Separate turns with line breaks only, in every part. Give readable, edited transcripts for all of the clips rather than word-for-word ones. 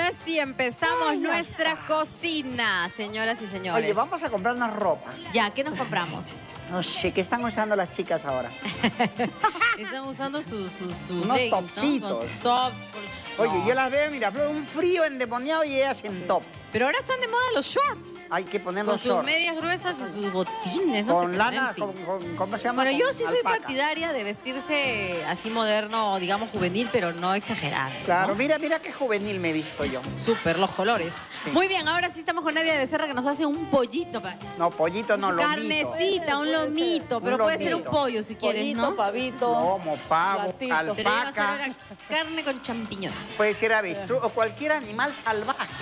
ahora sí empezamos nuestra cocina, señoras y señores.
Oye, vamos a comprar una ropa.
Ya, ¿qué nos compramos?
No sé, ¿qué están usando las chicas ahora?
Están usando sus
unos
leggings,
topsitos.
¿no? Con sus tops.
Oye,
No.
yo las veo, mira, un frío endemoniado y ellas en top.
Pero ahora están de moda los shorts.
Hay que poner
Con
los
sus
shorts.
medias gruesas y sus botines, no
Con
sé.
lana,
En fin.
¿cómo se llama?
Bueno, yo
Con
sí soy
alpaca.
partidaria de vestirse así moderno, digamos juvenil, pero no exagerado.
Claro,
¿no?
mira qué juvenil me he visto yo.
Súper, los colores.
Sí.
Muy bien, ahora sí estamos con Nadia de Becerra que nos hace un pollito.
No, pollito no, lomito.
Carnecita, un lomito, pero puede ser un
lomito.
pollo si quieres,
Pollito,
¿no?
pavito.
Lomo, pavo,
Platito.
Pero ella va a hacer
alpaca.
ahora carne con champiñones.
Puede ser avestruz o cualquier animal salvaje.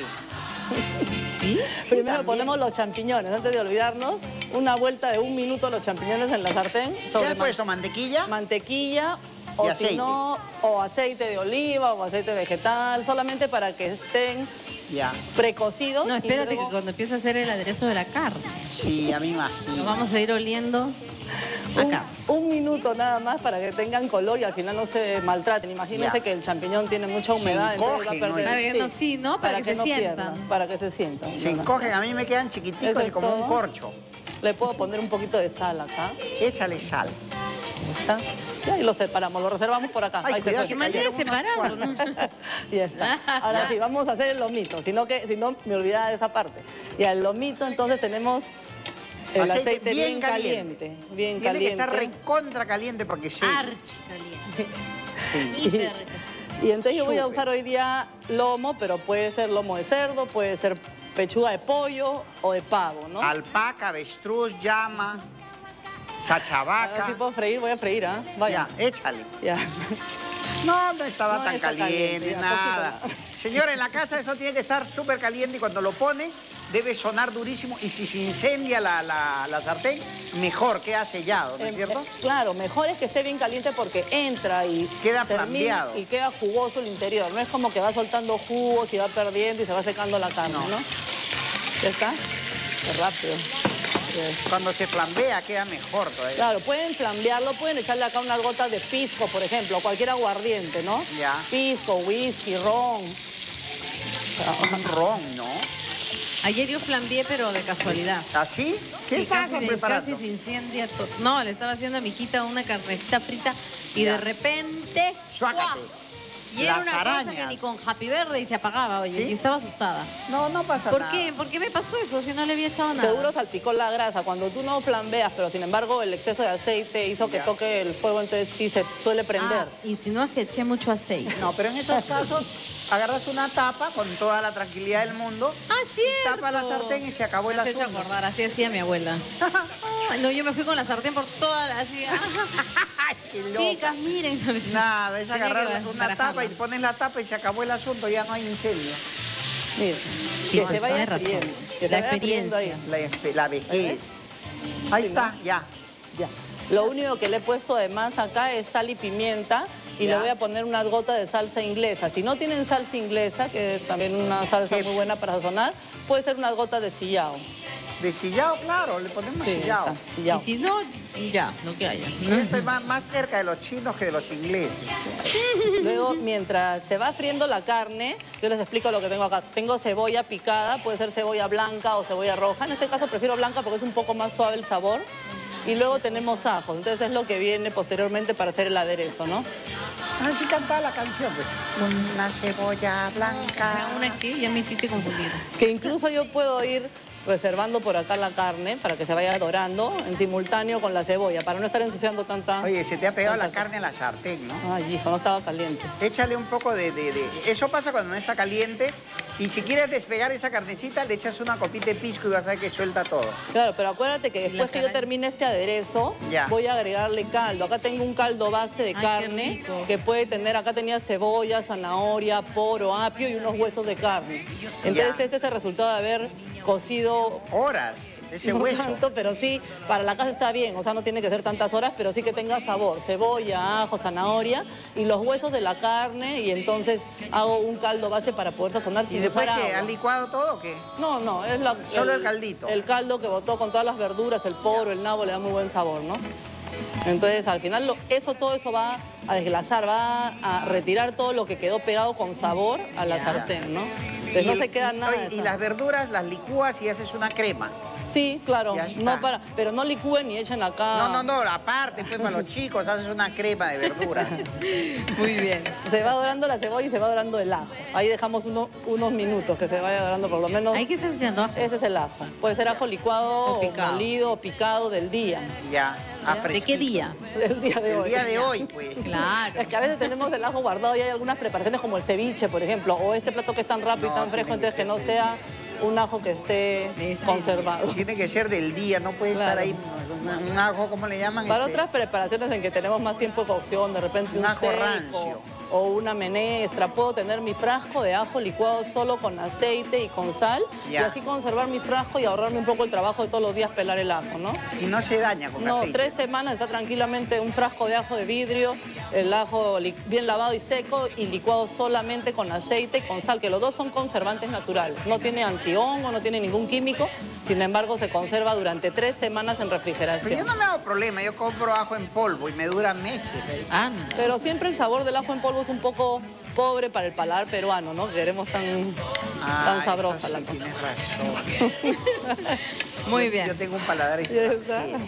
¿Sí?
Primero
también.
ponemos los champiñones, antes de olvidarnos, una vuelta de 1 minuto los champiñones en la sartén.
¿Qué has puesto? ¿Mantequilla?
Mantequilla
Y
o
aceite.
si no, o aceite de oliva o aceite vegetal, solamente para que estén
Ya.
precocidos.
No,
y
espérate
luego
que cuando empiece a hacer el aderezo de la carne,
Sí, a mí me
nos
imagino.
vamos a ir oliendo acá.
un minuto nada más para que tengan color y al final no se maltraten. Imagínense
Ya.
que el champiñón tiene mucha humedad,
Se
entonces va a
encogen,
perder.
¿no?
Para que no, sí, ¿no? Para que se
no
sientan.
pierdan, para que se sientan.
Se encogen, a mí me quedan chiquiticos
Eso
y
es
como un
todo.
corcho.
Le puedo poner un poquito de sal acá.
Échale sal.
Ahí está. Ya, y lo separamos, lo reservamos por acá.
Ay,
Ahí se
cuidado,
fue.
¿Qué manera de
cayeron unos
separarlo?
cuantos.
Ya está. Ahora sí, vamos a hacer el lomito, si no me olvidaba de esa parte. Y al lomito entonces tenemos el aceite bien caliente. Bien
Tiene que estar
caliente.
recontra caliente porque se...
Archi caliente.
Sí.
Hiper.
Y entonces yo voy a
Súper.
usar hoy día lomo, pero puede ser lomo de cerdo, puede ser pechuga de pollo o de pavo, ¿no?
Alpaca, avestruz, llama,
Ahora sí
sachabaca.
puedo freír, voy a freír, ¿ah? Vaya.
Ya, échale.
Ya.
No estaba
No
tan
está
caliente,
caliente, ya,
nada.
poquito,
Señora, en la casa eso tiene que estar súper caliente y cuando lo pone debe sonar durísimo y si se incendia la sartén, mejor, queda sellado, ¿no es cierto?
Claro, mejor es que esté bien caliente porque entra y
Queda
termina
flambeado.
y queda jugoso el interior. No es como que va soltando jugos y va perdiendo y se va secando la carne,
No.
¿no? ¿Ya está? Qué rápido. Ya.
Cuando se flambea queda mejor todavía.
Claro, pueden flambearlo, pueden echarle acá unas gotas de pisco, por ejemplo, cualquier aguardiente, ¿no?
Ya.
Pisco, whisky, ron.
Un ron, ¿no?
Ayer yo flambié, pero de casualidad.
¿Así? ¿Qué
Sí,
estabas preparando?
Casi se incendia todo. No, le estaba haciendo a mi hijita una carnecita frita y
Ya.
de repente...
Suácate.
¡guau! Y era
Las
una cosa
arañas.
que ni con Happy Verde y se apagaba, oye.
¿Sí?
Yo estaba asustada.
No pasa
¿Por
nada.
qué? ¿Por qué me pasó eso si no le había echado nada?
Seguro salpicó la grasa. Cuando tú no flambeas, pero sin embargo el exceso de aceite hizo que
Ya.
toque el fuego, entonces sí se suele prender.
Ah, y si no es que eché mucho aceite.
No, pero en esos casos agarras una tapa con toda la tranquilidad del mundo,
Ah, cierto.
tapa la sartén y se acabó el
Me has hecho
asunto.
acordar, así hacía mi abuela. Ah, no, yo me fui con la sartén por toda la... Así,
Ay, qué loca.
chicas, miren.
Nada, es
Tenía
agarrar
que
una
barajarla.
tapa y pones la tapa y se acabó el asunto, ya no hay incendio.
Mira,
Sí,
que
pues,
se vaya
tienes razón.
friendo, que
La
se vaya friendo ahí.
experiencia.
La vejez. Ahí
Sí,
está,
¿no?
ya.
Ya. Lo único que le he puesto de más acá es sal y pimienta y
Ya.
le voy a poner unas gotas de salsa inglesa. Si no tienen salsa inglesa, que es también una salsa
¿Qué?
muy buena para sazonar, puede ser unas gotas de sillao.
De sillao, claro, le ponemos
Sí,
sillao.
está, sillao.
Y si no, ya, lo que haya.
Yo estoy más cerca de los chinos que de los ingleses.
Luego, mientras se va friendo la carne, yo les explico lo que tengo acá. Tengo cebolla picada, puede ser cebolla blanca o cebolla roja. En este caso prefiero blanca porque es un poco más suave el sabor. Y luego tenemos ajos, entonces es lo que viene posteriormente para hacer el aderezo, ¿no?
Así cantaba la canción, pues. Una cebolla blanca.
Una que ya me hiciste confundir.
Que incluso yo puedo ir reservando por acá la carne para que se vaya dorando en simultáneo con la cebolla, para no estar ensuciando tanta...
Oye, se te ha pegado la
tanta-
carne a la sartén, ¿no?
Ay, hijo, no estaba caliente.
Échale un poco de... Eso pasa cuando no está caliente. Y si quieres despegar esa carnecita, le echas una copita de pisco y vas a ver que suelta todo.
Claro, pero acuérdate que después que yo
arañas.
termine este aderezo,
Ya.
voy a agregarle caldo. Acá tengo un caldo base de
Ay, qué
carne
rico.
que puede tener, acá tenía cebolla, zanahoria, poro, apio y unos huesos de carne. Entonces
Ya.
este es el resultado de haber cocido
Horas, ese
no
hueso.
tanto, pero sí, para la casa está bien, o sea, no tiene que ser tantas horas, pero sí que tenga sabor, cebolla, ajo, zanahoria y los huesos de la carne y entonces hago un caldo base para poder sazonar
¿Y
sin
después
usar
qué?
agua.
¿Has licuado todo o qué?
No, es
Solo el caldito.
El caldo que botó con todas las verduras, el poro, el nabo, le da muy buen sabor, ¿no? Entonces, al final, todo eso va a desglasar, va a retirar todo lo que quedó pegado con sabor a la sartén, ¿no? Entonces no se queda nada.
Oye, y las verduras las licúas y haces una crema.
Sí, claro,
no
pero no licúen ni echen acá.
No, aparte, pues para los chicos haces una crema de verdura.
Muy bien.
Se va dorando la cebolla y se va dorando el ajo. Ahí dejamos unos minutos que se vaya dorando por lo menos.
¿Ahí qué estás echando?
Ese es el ajo. Puede ser ajo licuado
O picado.
molido o picado del día.
Ya,
¿De qué día?
Del día de
El
hoy.
día de hoy, pues.
Claro.
Es que a veces tenemos el ajo guardado y hay algunas preparaciones como el ceviche, por ejemplo, o este plato que es tan rápido y tan fresco, entonces que no sea un ajo que esté conservado.
Tiene que ser del día, no puede estar ahí un ajo, ¿cómo le llaman?
Para otras preparaciones en que tenemos más tiempo de cocción, de repente
Un ajo
seco,
rancio.
o una menestra, puedo tener mi frasco de ajo licuado solo con aceite y con sal, y así conservar mi frasco y ahorrarme un poco el trabajo de todos los días pelar el ajo, ¿no?
Y no se daña con aceite.
3 semanas está tranquilamente un frasco de ajo de vidrio, el ajo bien lavado y seco y licuado solamente con aceite y con sal, que los dos son conservantes naturales. No tiene antihongo, no tiene ningún químico, sin embargo se conserva durante 3 semanas en refrigeración.
Pero yo no me hago problema, yo compro ajo en polvo y me dura meses.
Pero siempre el sabor del ajo en polvo es un poco pobre para el paladar peruano, ¿no? Queremos tan sabrosa la cosa.
Tienes razón.
Muy bien.
Yo tengo un paladar
Ya está.
extranjero.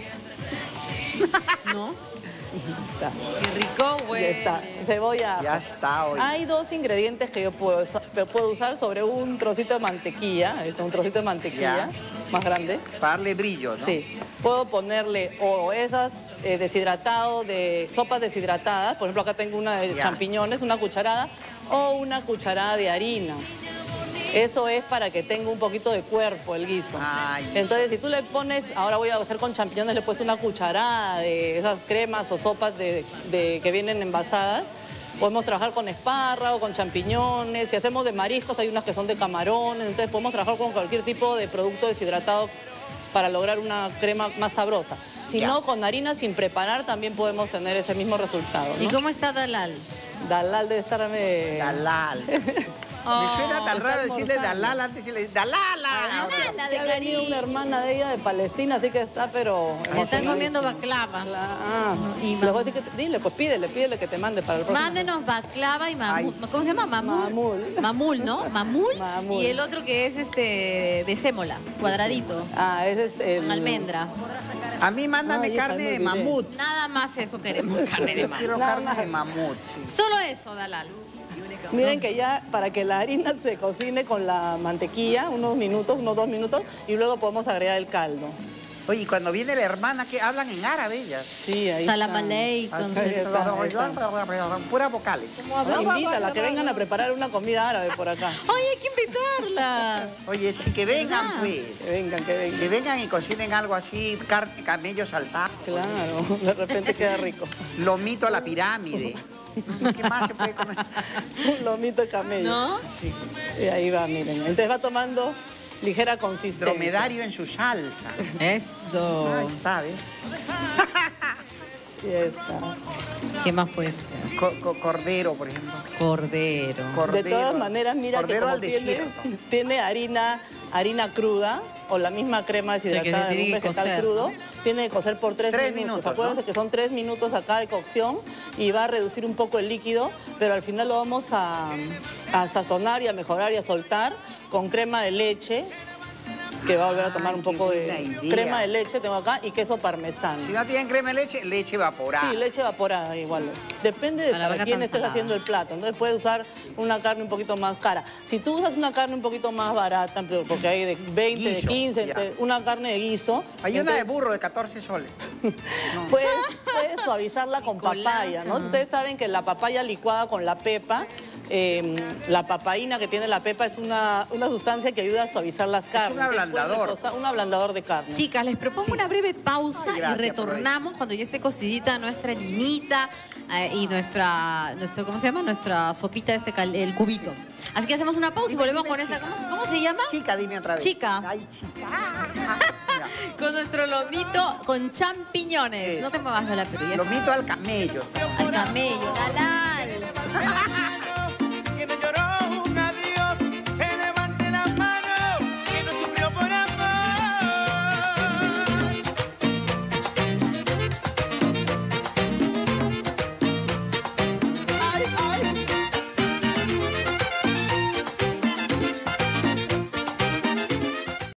¿No?
Está.
Qué rico, güey.
Ya está. Cebolla.
Ya está hoy.
Hay 2 ingredientes que yo puedo usar sobre un trocito de mantequilla, un trocito de mantequilla más grande.
Para darle brillo, ¿no?
Sí. Puedo ponerle o esas deshidratados de sopas deshidratadas, por ejemplo acá tengo una de champiñones, una cucharada, o una cucharada de harina. Eso es para que tenga un poquito de cuerpo el guiso.
Ay,
entonces, si tú le pones, ahora voy a hacer con champiñones, le he puesto una cucharada de esas cremas o sopas que vienen envasadas. Podemos trabajar con espárrago, con champiñones. Si hacemos de mariscos, hay unas que son de camarones. Entonces, podemos trabajar con cualquier tipo de producto deshidratado para lograr una crema más sabrosa. Si no, con harina sin preparar también podemos tener ese mismo resultado, ¿no?
¿Y cómo está Dalal?
Dalal debe estarme...
Dalal. Me suena tan raro decirle Dalal antes de decirle Dalala.
Dalala de
Ha venido una hermana de ella de Palestina, así que está, pero...
Están comiendo baklava.
Y luego dile, pues pídele que te mande para el próximo.
Mándenos baklava y mamul. ¿Cómo se llama? Mamul. Mamul, ¿no? Mamul. Y el otro que es de sémola, cuadradito.
Ese es el...
Con almendra.
A mí mándame carne de mamut.
Nada más eso queremos, carne de
Yo
mamut.
quiero carne de mamut. Sí.
Solo eso, Dalal.
Miren que ya para que la harina se cocine con la mantequilla, unos 2 minutos, y luego podemos agregar el caldo.
Oye, y cuando viene la hermana, ¿qué hablan en árabe ellas?
Sí, ahí
Salam
está.
aleikum.
Puras vocales.
Invítalas, que vengan a preparar una comida árabe por acá.
Oye, hay que invitarlas.
Oye, sí, que vengan, pues.
Que vengan, que vengan.
Que vengan y cocinen algo así, carne, camello saltado.
Claro, de repente queda rico.
Lomito a la pirámide. ¿Qué más se puede comer?
Un lomito de camello.
¿No?
Sí.
Y ahí va, miren. Entonces va tomando ligera consistencia.
Dromedario en su salsa.
Eso.
Ahí está, ¿ves?
Y ya está.
¿Qué más puede ser?
Cordero, por ejemplo.
Cordero.
De todas maneras, mira que
Cordero
como
al desierto.
tiene harina cruda o la misma crema deshidratada
que se
de un
tiene que
vegetal
cocer,
crudo,
¿no?
tiene que cocer por 3
3
minutos.
minutos,
Acuérdense
¿no?
que son 3 minutos acá de cocción y va a reducir un poco el líquido, pero al final lo vamos a sazonar y a mejorar y a soltar con crema de leche, que va a volver a tomar un
Ay, qué
poco
buena
de
idea.
crema de leche, tengo acá, y queso parmesano.
Si no tienen crema de leche, leche evaporada.
Sí, leche evaporada igual. Depende de
Para la
para
vaca
quién
tan
estés
salada.
haciendo el plato. Entonces puedes usar una carne un poquito más cara. Si tú usas una carne un poquito más barata, porque hay de 20, de
Guiso,
15,
ya.
una carne de guiso.
Hay una de
entonces
burro de 14 soles.
Puedes suavizarla con
Golazo.
papaya, ¿no? Ustedes saben que la papaya licuada con la pepa, la papaína que tiene la pepa es una sustancia que ayuda a suavizar las carnes.
un ablandador.
Un ablandador de carne.
Chicas, les propongo una breve pausa
Ay, gracias,
y retornamos cuando ya esté cocidita nuestra harinita y nuestro, ¿cómo se llama? Nuestra sopita, el cubito. Así que hacemos una pausa y volvemos con esta, ¿cómo se llama?
Chica, dime otra vez.
Chica.
Ay, chica.
Con nuestro lomito con champiñones.
Eso.
No te muevas de la Perú. Ya
Lomito al camello.
al camello, Dalal.